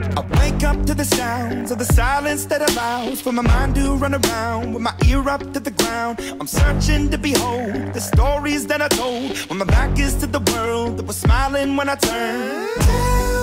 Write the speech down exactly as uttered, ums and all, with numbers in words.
I wake up to the sounds of the silence that allows for my mind to run around with my ear up to the ground. I'm searching to behold the stories that I told when my back is to the world that was smiling when I turned.